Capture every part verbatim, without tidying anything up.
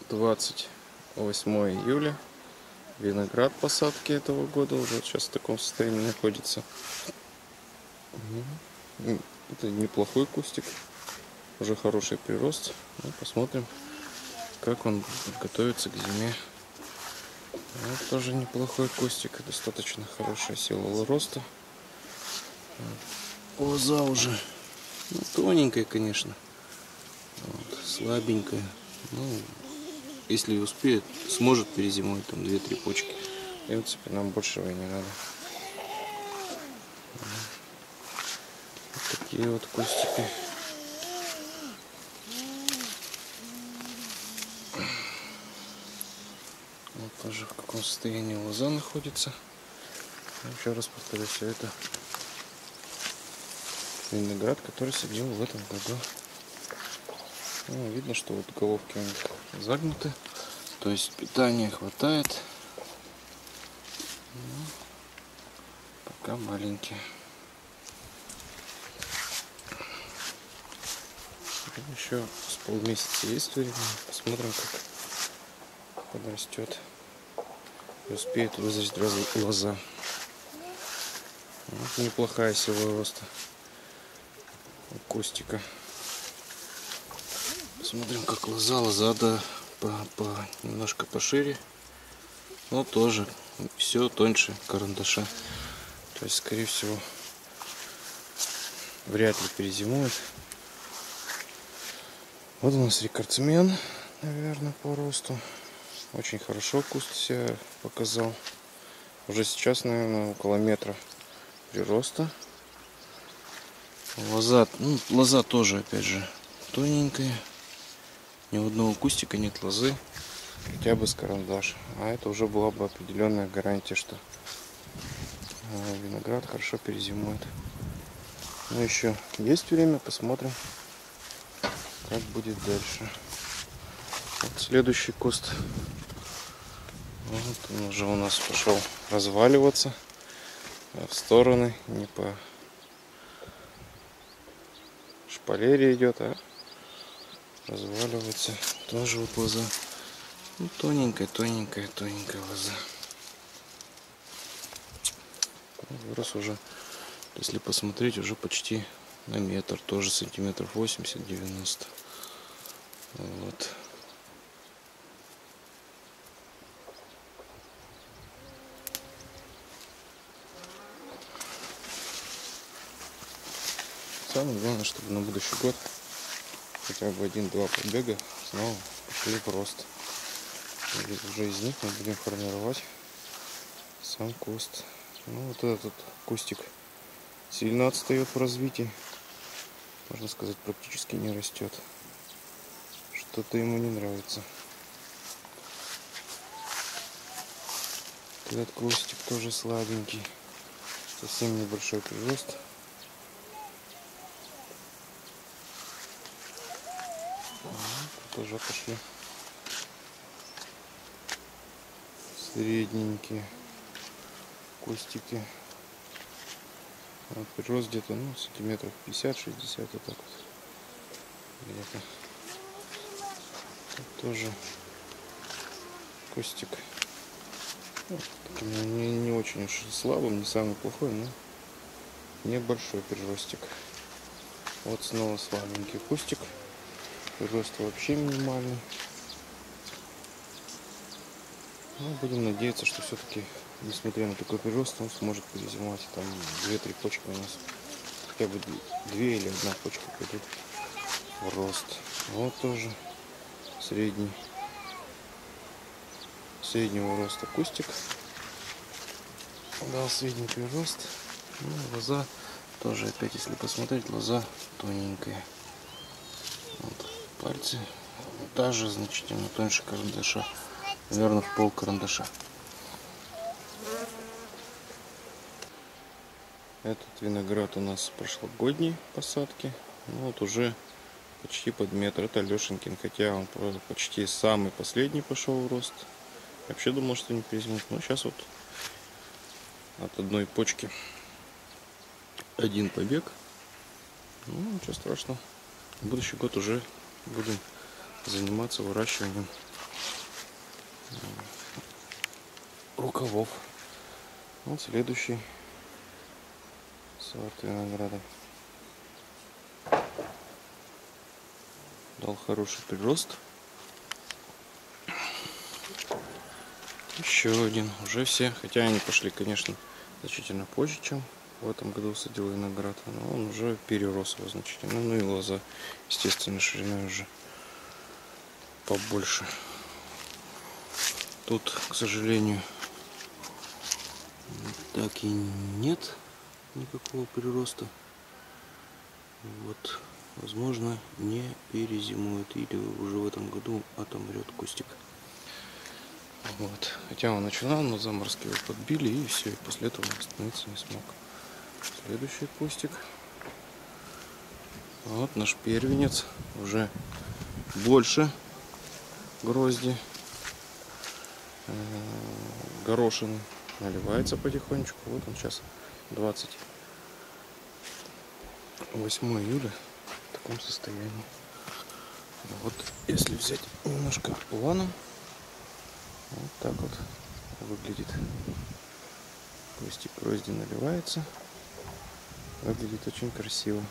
двадцать восьмое июля. Виноград посадки этого года уже вот сейчас в таком состоянии находится. Это неплохой кустик, уже хороший прирост. Ну, посмотрим, как он готовится к зиме. Вот тоже неплохой кустик, достаточно хорошая сила роста. Лоза уже ну, тоненькая, конечно, вот, слабенькая. Ну, если успеет, сможет перезимовать там две-три почки. И в принципе нам большего и не надо. Вот такие вот кустики. Вот тоже в каком состоянии лоза находится. Еще раз повторю, все это виноград, который садил в этом году. Ну, видно, что вот головки у них загнуты, то есть питания хватает. Ну, пока маленькие. Еще с полмесяца есть время, посмотрим, как подрастет и успеет вызреть лоза. Вот неплохая сила роста у кустика. Посмотрим, как лоза. Лоза да, по, по, немножко пошире, но тоже все тоньше карандаша. То есть, скорее всего, вряд ли перезимует. Вот у нас рекордсмен, наверное, по росту. Очень хорошо куст себя показал. Уже сейчас, наверное, около метра прироста. Лоза, ну, лоза тоже, опять же, тоненькая. Ни у одного кустика нет лозы, хотя бы с карандаш. А это уже была бы определенная гарантия, что виноград хорошо перезимует. Но еще есть время, посмотрим, как будет дальше. Вот следующий куст. Вот он уже у нас пошел разваливаться в стороны, не по шпалере идет, а разваливается. Тоже вот лоза. Ну, тоненькая, тоненькая, тоненькая лоза. Вырос уже, если посмотреть, уже почти на метр. Тоже сантиметров восемьдесят-девяносто. Вот. Самое главное, чтобы на будущий год хотя бы один-два побега снова пошли в рост. И уже из них мы будем формировать сам куст. Ну, вот этот кустик сильно отстает в развитии. Можно сказать, практически не растет. Что-то ему не нравится. Этот кустик тоже слабенький. Совсем небольшой прирост. Тут уже пошли средненькие кустики. Вот прирост где-то ну, сантиметров пятьдесят-шестьдесят, вот так вот. Где-то. Тут тоже кустик. Ну, не, не очень уж слабым, не самый плохой, но небольшой приростик. Вот снова слабенький кустик. Прирост вообще минимальный. Но будем надеяться, что все-таки, несмотря на такой прирост, он сможет перезимовать. Там две-три почки у нас, хотя бы две или одна почка пойдет в рост. Вот тоже средний, среднего роста кустик. Дал средний прирост. Ну, лоза тоже, опять, если посмотреть, лоза тоненькая. Вот, пальцы даже значительно тоньше карандаша. Наверное, в пол карандаша. Этот виноград у нас прошлогодней посадки. Ну, вот уже почти под метр. Это Лешенькин, хотя он почти самый последний пошел в рост. Я вообще думал, что не перезимует. Но сейчас вот от одной почки один побег. Ну, ничего страшного. В будущий год уже будем заниматься выращиванием рукавов. Вот следующий сорт винограда. Дал хороший прирост. Еще один. Уже все. Хотя они пошли, конечно, значительно позже, чем в этом году садил виноград. Но он уже перерос его значительно. Ну и лоза, естественно, шириной уже побольше. Тут, к сожалению, так и нет никакого прироста. Вот, возможно, не перезимует или уже в этом году отомрет кустик. Вот. Хотя он начинал, но заморозки его подбили, и все, и после этого он остановиться не смог. Следующий кустик. Вот наш первенец. Уже больше грозди. Горошины. Наливается потихонечку. Вот он сейчас двадцать восьмое июля в таком состоянии. Вот если взять немножко планом, вот так вот выглядит. Кустик грозди наливается. Выглядит очень красиво.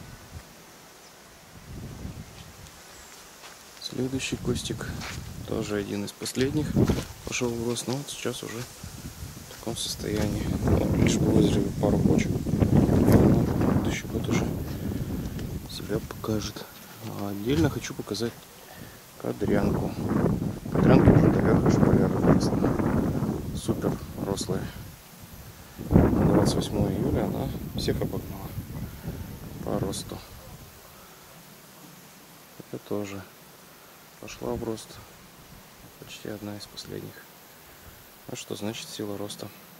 Следующий кустик, тоже один из последних, пошел в рост, но вот сейчас уже в таком состоянии. Вот, лишь повозили пару почек. Но следующий год уже себя покажет. А отдельно хочу показать кадрянку. Кадрянка уже доверху шпалера. Супер рослая. двадцать восьмое июля она всех обогнала по росту. Это тоже пошла в рост. Почти одна из последних. А что значит сила роста?